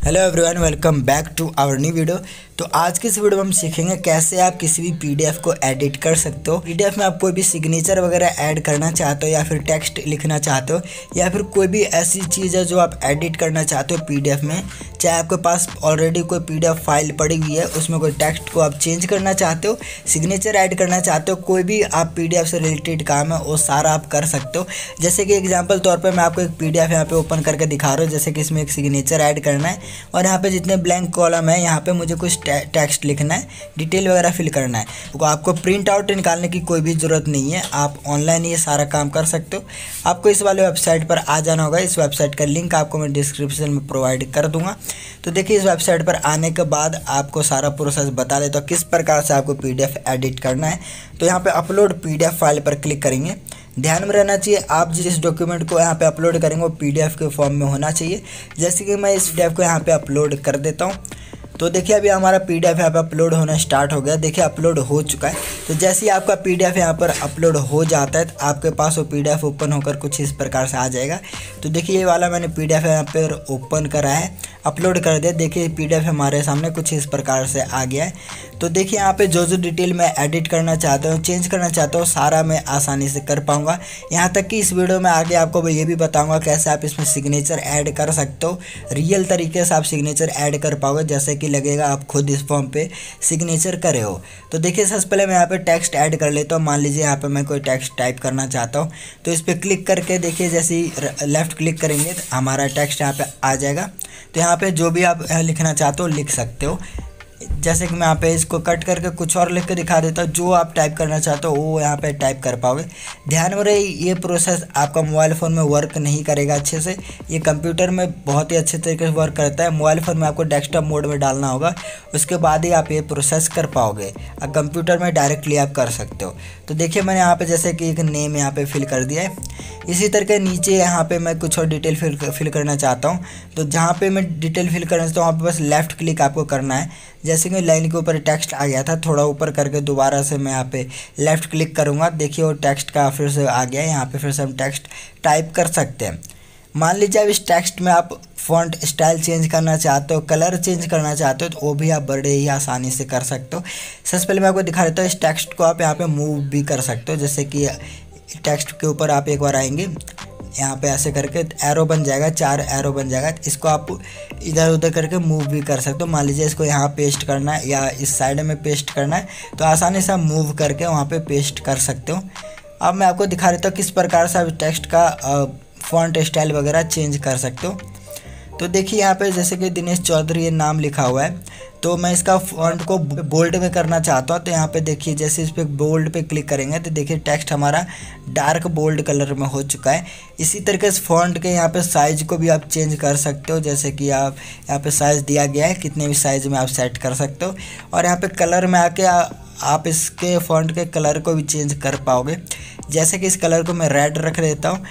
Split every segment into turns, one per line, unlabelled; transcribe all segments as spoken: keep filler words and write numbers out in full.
Hello everyone, welcome back to our new video. तो आज की इस वीडियो में हम सीखेंगे कैसे आप किसी भी पीडीएफ को एडिट कर सकते हो। पीडीएफ में आप कोई भी सिग्नेचर वगैरह ऐड करना चाहते हो या फिर टेक्स्ट लिखना चाहते हो या फिर कोई भी ऐसी चीज़ है जो आप एडिट करना चाहते हो पीडीएफ में, चाहे आपके पास ऑलरेडी कोई पीडीएफ फाइल पड़ी हुई है उसमें कोई टेक्स्ट को आप चेंज करना चाहते हो, सिग्नेचर ऐड करना चाहते हो, कोई भी आप पीडीएफ से रिलेटेड काम है वो सारा आप कर सकते हो। जैसे कि एग्जाम्पल तौर पर मैं आपको एक पीडीएफ यहाँ पे ओपन करके दिखा रहा हूँ। जैसे कि इसमें एक सिग्नेचर ऐड करना है और यहाँ पे जितने ब्लैंक कॉलम है यहाँ पे मुझे कुछ टेक्स्ट लिखना है, डिटेल वगैरह फिल करना है। तो आपको प्रिंट आउट निकालने की कोई भी ज़रूरत नहीं है, आप ऑनलाइन ये सारा काम कर सकते हो। आपको इस वाले वेबसाइट पर आ जाना होगा। इस वेबसाइट का लिंक आपको मैं डिस्क्रिप्शन में प्रोवाइड कर दूंगा। तो देखिए, इस वेबसाइट पर आने के बाद आपको सारा प्रोसेस बता देता हूँ किस प्रकार से आपको पीडीएफ एडिट करना है। तो यहाँ पे अपलोड पीडीएफ फाइल पर क्लिक करेंगे। ध्यान में रहना चाहिए आप जिस डॉक्यूमेंट को यहाँ पे अपलोड करेंगे वो पीडीएफ के फॉर्म में होना चाहिए। जैसे कि मैं इस पीडीएफ को यहाँ पे अपलोड कर देता हूँ। तो देखिए, अभी हमारा पीडीएफ यहाँ पे अपलोड होना स्टार्ट हो गया। देखिए, अपलोड हो चुका है। तो जैसे ही आपका पीडीएफ यहाँ पर अपलोड हो जाता है तो आपके पास वो पीडीएफ ओपन होकर कुछ इस प्रकार से आ जाएगा। तो देखिए, ये वाला मैंने पीडीएफ यहाँ पर ओपन करा है, अपलोड कर दिया। देखिए, पीडीएफ हमारे सामने कुछ इस प्रकार से आ गया है। तो देखिए, यहाँ पे जो जो डिटेल मैं एडिट करना चाहता हूँ, चेंज करना चाहता हूँ, सारा मैं आसानी से कर पाऊँगा। यहाँ तक कि इस वीडियो में आगे आपको ये भी बताऊँगा कैसे आप इसमें सिग्नेचर ऐड कर सकते हो। रियल तरीके से आप सिग्नेचर ऐड कर पाओगे, जैसे कि लगेगा आप खुद इस फॉर्म पे सिग्नेचर करे हो। तो देखिए, सबसे पहले मैं यहाँ पे टेक्स्ट ऐड कर लेता हूँ। मान लीजिए यहाँ पे मैं कोई टेक्स्ट टाइप करना चाहता हूँ, तो इस पर क्लिक करके देखिए, जैसे ही लेफ्ट क्लिक करेंगे तो हमारा टेक्स्ट यहाँ पे आ जाएगा। तो यहाँ पे जो भी आप लिखना चाहते हो लिख सकते हो। जैसे कि मैं यहाँ पे इसको कट करके कुछ और लिख के दिखा देता हूँ। जो आप टाइप करना चाहते हो वो यहाँ पे टाइप कर पाओगे। ध्यान में रहे, ये प्रोसेस आपका मोबाइल फ़ोन में वर्क नहीं करेगा अच्छे से। ये कंप्यूटर में बहुत ही अच्छे तरीके से वर्क करता है। मोबाइल फ़ोन में आपको डेस्कटॉप मोड में डालना होगा, उसके बाद ही आप ये प्रोसेस कर पाओगे। अब कंप्यूटर में डायरेक्टली आप कर सकते हो। तो देखिए, मैंने यहाँ पर जैसे कि एक नेम यहाँ पर फिल कर दिया है। इसी तरह के नीचे यहाँ पे मैं कुछ और डिटेल फिल फिल करना चाहता हूँ। तो जहाँ पे मैं डिटेल फिल करना चाहता हूँ वहाँ पे बस लेफ़्ट क्लिक आपको करना है। जैसे कि लाइन के ऊपर टेक्स्ट आ गया था, थोड़ा ऊपर करके दोबारा से मैं यहाँ पे लेफ़्ट क्लिक करूँगा। देखिए, वो टेक्स्ट का फिर से आ गया है। यहाँ पे फिर से हम टेक्स्ट टाइप कर सकते हैं। मान लीजिए अब इस टेक्स्ट में आप फ़ॉन्ट स्टाइल चेंज करना चाहते हो, कलर चेंज करना चाहते हो, तो वो भी आप बड़े ही आसानी से कर सकते हो। सबसे पहले मैं आपको दिखा देता हूँ, इस टेक्स्ट को आप यहाँ पे मूव भी कर सकते हो। जैसे कि टेक्स्ट के ऊपर आप एक बार आएंगे, यहाँ पे ऐसे करके एरो बन जाएगा, चार एरो बन जाएगा। इसको आप इधर उधर करके मूव भी कर सकते हो। मान लीजिए इसको यहाँ पेस्ट करना है या इस साइड में पेस्ट करना है, तो आसानी से आप मूव करके वहाँ पे पेस्ट कर सकते हो। अब मैं आपको दिखा देता हूँ किस प्रकार से आप टेक्स्ट का फॉन्ट स्टाइल वगैरह चेंज कर सकते हो। तो देखिए, यहाँ पे जैसे कि दिनेश चौधरी ये नाम लिखा हुआ है, तो मैं इसका फॉन्ट को बोल्ड में करना चाहता हूँ। तो यहाँ पे देखिए, जैसे इस पर बोल्ड पे क्लिक करेंगे तो देखिए टेक्स्ट हमारा डार्क बोल्ड कलर में हो चुका है। इसी तरीके से फॉन्ट के यहाँ पे साइज़ को भी आप चेंज कर सकते हो। जैसे कि आप यहाँ पे साइज़ दिया गया है, कितने भी साइज़ में आप सेट कर सकते हो। और यहाँ पे कलर में आके आ, आप इसके फॉन्ट के कलर को भी चेंज कर पाओगे। जैसे कि इस कलर को मैं रेड रख देता हूँ,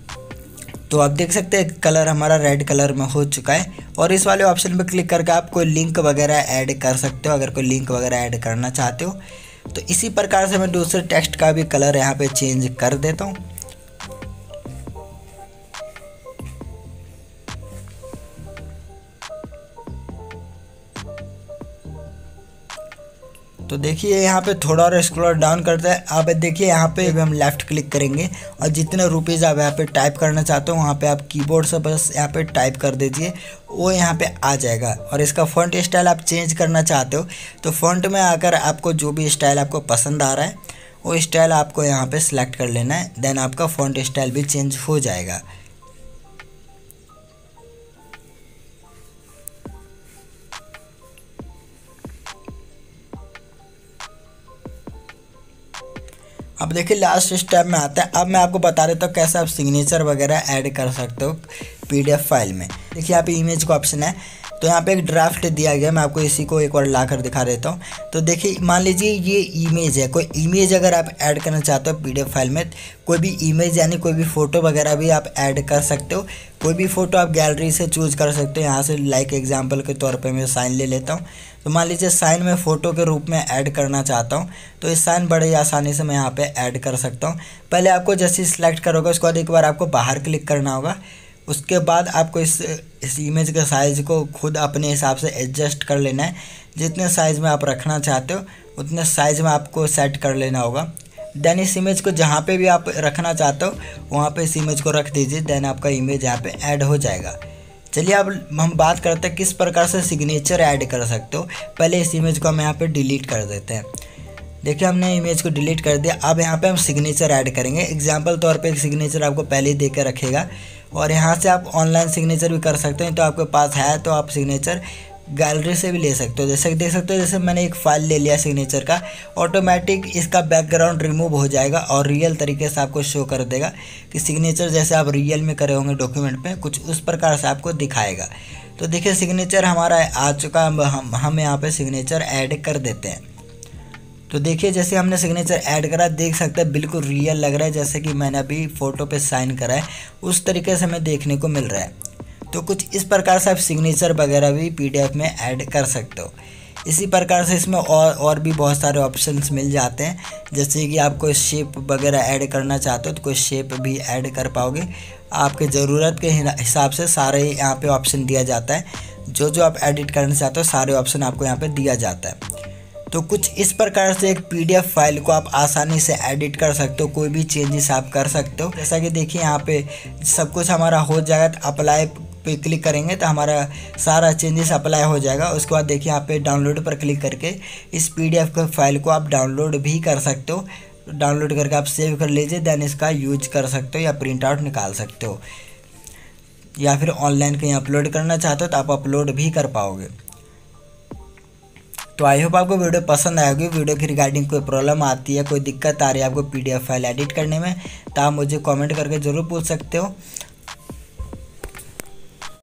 तो आप देख सकते हैं कलर हमारा रेड कलर में हो चुका है। और इस वाले ऑप्शन पर क्लिक करके आप कोई लिंक वगैरह ऐड कर सकते हो, अगर कोई लिंक वगैरह ऐड करना चाहते हो। तो इसी प्रकार से मैं दूसरे टेक्स्ट का भी कलर यहाँ पे चेंज कर देता हूँ। तो देखिए, यहाँ पे थोड़ा और स्क्रॉल डाउन करते हैं। अब देखिए, यहाँ पे हम लेफ़्ट क्लिक करेंगे और जितने रुपीज़ आप यहाँ पे टाइप करना चाहते हो वहाँ पे आप कीबोर्ड से बस यहाँ पे टाइप कर दीजिए, वो यहाँ पे आ जाएगा। और इसका फ़ॉन्ट स्टाइल आप चेंज करना चाहते हो तो फ़ॉन्ट में आकर आपको जो भी स्टाइल आपको पसंद आ रहा है वो स्टाइल आपको यहाँ पे सिलेक्ट कर लेना है। देन आपका फ़ॉन्ट स्टाइल भी चेंज हो जाएगा। अब देखिए, लास्ट स्टेप में आता है। अब मैं आपको बता देता हूँ कैसे आप सिग्नेचर वगैरह ऐड कर सकते हो पीडीएफ फाइल में। देखिए, यहाँ पे इमेज का ऑप्शन है, तो यहाँ पे एक ड्राफ्ट दिया गया। मैं आपको इसी को एक बार ला कर दिखा देता हूँ। तो देखिए, मान लीजिए ये इमेज है। कोई इमेज अगर आप ऐड करना चाहते हो पीडीएफ फाइल में, कोई भी इमेज यानी कोई भी फ़ोटो वगैरह भी आप ऐड कर सकते हो। कोई भी फ़ोटो आप गैलरी से चूज़ कर सकते हो। यहाँ से लाइक एग्जांपल के तौर पे मैं साइन ले लेता हूँ। तो मान लीजिए साइन में फ़ोटो के रूप में ऐड करना चाहता हूँ, तो इस साइन बड़े ही आसानी से मैं यहाँ पे ऐड कर सकता हूँ। पहले आपको जैसे सिलेक्ट करोगे उसके बाद एक बार आपको बाहर क्लिक करना होगा। उसके बाद आपको इस इस इमेज के साइज़ को खुद अपने हिसाब से एडजस्ट कर लेना है। जितने साइज़ में आप रखना चाहते हो उतने साइज़ में आपको सेट कर लेना होगा। देन इस इमेज को जहाँ पे भी आप रखना चाहते हो वहाँ पे इस इमेज को रख दीजिए। देन आपका इमेज यहाँ पे ऐड हो जाएगा। चलिए अब हम बात करते हैं किस प्रकार से सिग्नेचर ऐड कर सकते हो। पहले इस इमेज को हम यहाँ पे डिलीट कर देते हैं। देखिए हमने इमेज को डिलीट कर दिया। अब यहाँ पे हम सिग्नेचर ऐड करेंगे। एग्जांपल तौर पे एक सिग्नेचर आपको पहले ही दे के रखेगा और यहाँ से आप ऑनलाइन सिग्नेचर भी कर सकते हैं। तो आपके पास है तो आप सिग्नेचर गैलरी से भी ले सकते हो। जैसे कि देख सकते हो, जैसे मैंने एक फ़ाइल ले लिया सिग्नेचर का, ऑटोमेटिक इसका बैकग्राउंड रिमूव हो जाएगा और रियल तरीके से आपको शो कर देगा कि सिग्नेचर जैसे आप रियल में करे होंगे डॉक्यूमेंट पे, कुछ उस प्रकार से आपको दिखाएगा। तो देखिए सिग्नेचर हमारा आ चुका। हम हम यहाँ पे सिग्नेचर ऐड कर देते हैं। तो देखिए जैसे हमने सिग्नेचर ऐड करा, देख सकते हैं बिल्कुल रियल लग रहा है, जैसे कि मैंने अभी फ़ोटो पे साइन करा है उस तरीके से हमें देखने को मिल रहा है। तो कुछ इस प्रकार से आप सिग्नेचर वगैरह भी पीडीएफ में ऐड कर सकते हो। इसी प्रकार से इसमें और और भी बहुत सारे ऑप्शंस मिल जाते हैं। जैसे कि आप कोई शेप वगैरह ऐड करना चाहते हो तो कोई शेप भी ऐड कर पाओगे। आपके ज़रूरत के हिसाब से सारे यहाँ पे ऑप्शन दिया जाता है। जो जो आप एडिट करना चाहते हो सारे ऑप्शन आपको यहाँ पे दिया जाता है। तो कुछ इस प्रकार से एक पीडीएफ फाइल को आप आसानी से एडिट कर सकते हो। कोई भी चेंजेस आप कर सकते हो। जैसा कि देखिए यहाँ पे सब कुछ हमारा हो जाएगा। तो अप्लाई पे क्लिक करेंगे तो हमारा सारा चेंजेस अप्लाई हो जाएगा। उसके बाद देखिए यहाँ पे डाउनलोड पर क्लिक करके इस पीडीएफ के फाइल को आप डाउनलोड भी कर सकते हो। डाउनलोड करके आप सेव कर लीजिए। देन इसका यूज कर सकते हो या प्रिंट आउट निकाल सकते हो, या फिर ऑनलाइन कहीं अपलोड करना चाहते हो तो आप अपलोड भी कर पाओगे। तो आई होप आपको वीडियो पसंद आएगी। वीडियो की रिगार्डिंग कोई प्रॉब्लम आती है, कोई दिक्कत आ रही है आपको पीडीएफ फाइल एडिट करने में, तो आप मुझे कमेंट करके ज़रूर पूछ सकते हो।